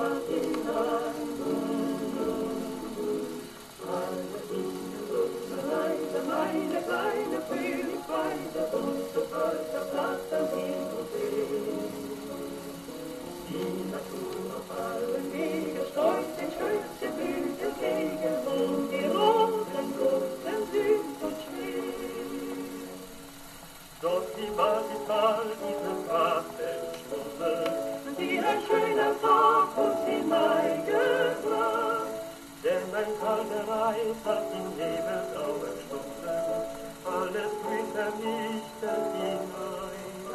Meine kleine Frühlingsweide, bunte Polsterblatter hin und her. Die Natur auf allen Wegen streut den schönsten Blütensegen und die roten Blumen süß und schwer. Doch die Basis all dieser Prachtenstunden, die ein schöner Tag uns hineingebracht. Denn ein kalter Reis hat in nebelgrauen Stunden alles Grün vernichtet hinein.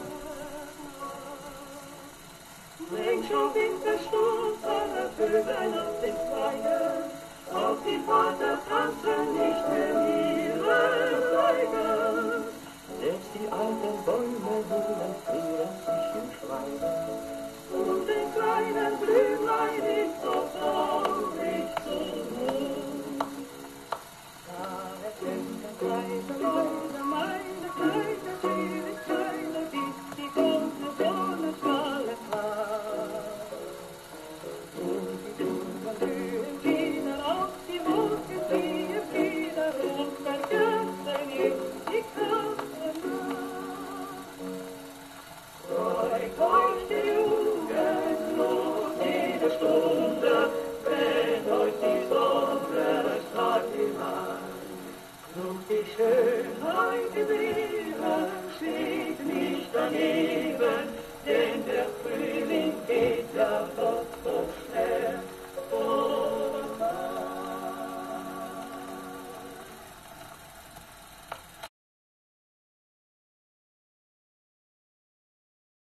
Längst schon Wintersturz aller Vögel auf den Zweigen, auf die Vater tanzen nicht mehr ihre Zeigen. Selbst die alten Bäume hören frieren sich im Schweigen. Und den kleinen Blümlein ist so traurig zu Mut. Da erkennt ein kleiner Leute meine kleine Schwierigkeiten, bis die große Sonne strahlen war. Und die dummen Blühen gehen auf die Wolken, fliehen wieder und vergessen jetzt die Katzen nach. Freut euch die Jugend los, jede Stunde, wenn euch die Sonne strahlt hinein. Und die Schönheit im Leben steht nicht daneben, denn der Frühling geht ja vorbei.